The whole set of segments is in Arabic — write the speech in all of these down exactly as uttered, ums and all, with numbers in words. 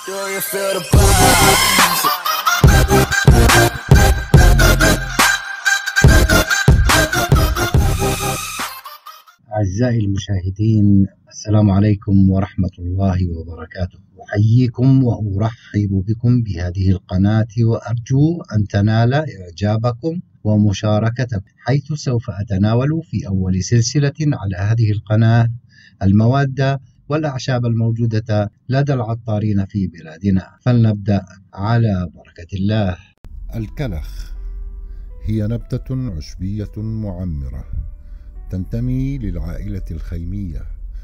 Do you feel the vibes? أعزائي المشاهدين، السلام عليكم ورحمة الله وبركاته. أحييكم وأرحب بكم بهذه القناة، وأرجو أن تنال إعجابكم ومشاركتكم، حيث سوف أتناول في أول سلسلة على هذه القناة المواد والأعشاب الموجودة لدى العطارين في بلادنا. فلنبدأ على بركة الله. الكلخ هي نبتة عشبية معمرة تنتمي للعائلة الخيمية،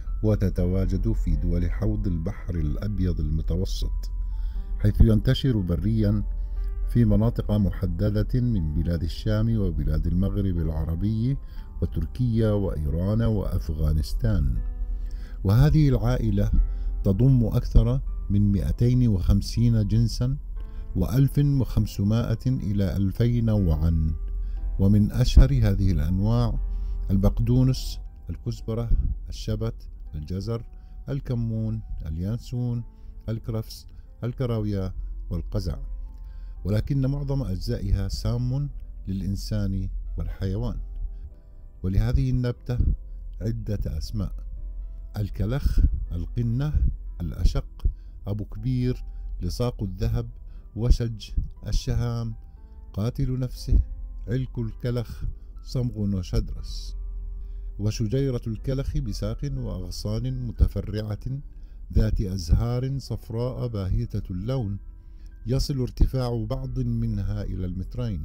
وتتواجد في دول حوض البحر الأبيض المتوسط، حيث ينتشر بريا في مناطق محددة من بلاد الشام وبلاد المغرب العربي وتركيا وإيران وأفغانستان. وهذه العائلة تضم أكثر من مئتين وخمسين جنسا وألف وخمسمائة إلى ألفين نوعا. ومن أشهر هذه الأنواع البقدونس، الكزبرة، الشبت، الجزر، الكمون، اليانسون، الكرفس، الكراوية والقزع، ولكن معظم أجزائها سام للإنسان والحيوان. ولهذه النبتة عدة أسماء: الكلخ، القنة، الأشق، أبو كبير، لصاق الذهب، وشج، الشهام، قاتل نفسه، علك الكلخ، صمغ وشدرس. وشجيرة الكلخ بساق وأغصان متفرعة ذات أزهار صفراء باهتة اللون، يصل ارتفاع بعض منها إلى المترين.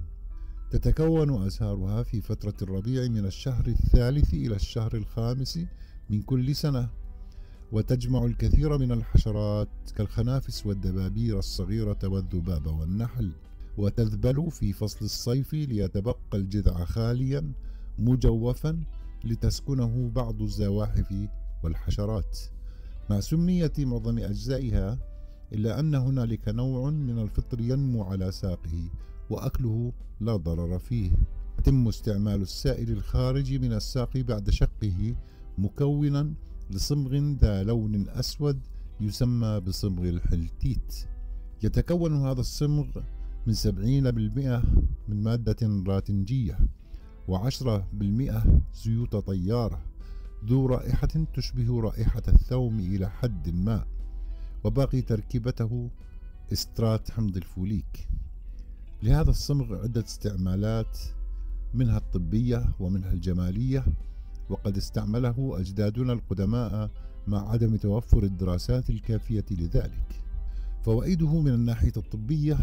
تتكون أزهارها في فترة الربيع من الشهر الثالث إلى الشهر الخامس من كل سنة، وتجمع الكثير من الحشرات كالخنافس والدبابير الصغيرة والذباب والنحل، وتذبل في فصل الصيف ليتبقى الجذع خاليا مجوفا لتسكنه بعض الزواحف والحشرات. مع سمية معظم أجزائها، إلا أن هنالك نوع من الفطر ينمو على ساقه وأكله لا ضرر فيه. يتم استعمال السائل الخارج من الساق بعد شقه مكونا لصمغ ذا لون أسود يسمى بصمغ الحلتيت. يتكون هذا الصمغ من سبعين بالمئة من مادة راتنجية، وعشرة بالمئة زيوت طيارة ذو رائحة تشبه رائحة الثوم إلى حد ما، وباقي تركيبته استرات حمض الفوليك. لهذا الصمغ عدة استعمالات، منها الطبية ومنها الجمالية، وقد استعمله أجدادنا القدماء مع عدم توفر الدراسات الكافية لذلك. فوائده من الناحية الطبية: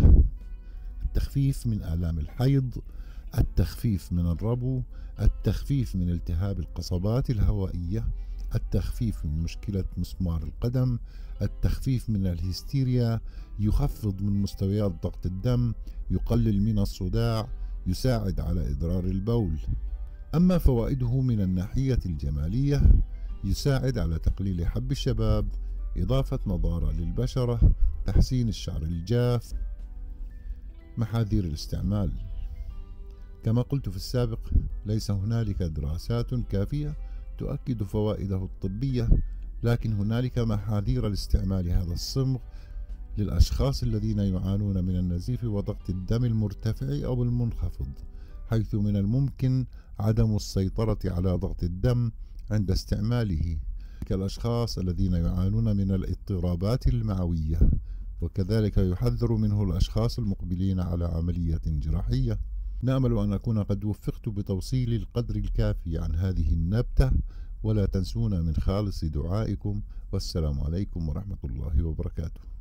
التخفيف من آلام الحيض، التخفيف من الربو، التخفيف من التهاب القصبات الهوائية، التخفيف من مشكلة مسمار القدم، التخفيف من الهستيريا، يخفض من مستويات ضغط الدم، يقلل من الصداع، يساعد على إدرار البول. أما فوائده من الناحية الجمالية: يساعد على تقليل حب الشباب، إضافة نضارة للبشرة، تحسين الشعر الجاف. محاذير الاستعمال: كما قلت في السابق، ليس هنالك دراسات كافية تؤكد فوائده الطبية، لكن هنالك محاذير لاستعمال هذا الصمغ للأشخاص الذين يعانون من النزيف وضغط الدم المرتفع أو المنخفض، حيث من الممكن عدم السيطرة على ضغط الدم عند استعماله، كالأشخاص الذين يعانون من الاضطرابات المعوية، وكذلك يحذر منه الأشخاص المقبلين على عملية جراحية. نأمل أن أكون قد وفقت بتوصيل القدر الكافي عن هذه النبتة، ولا تنسونا من خالص دعائكم، والسلام عليكم ورحمة الله وبركاته.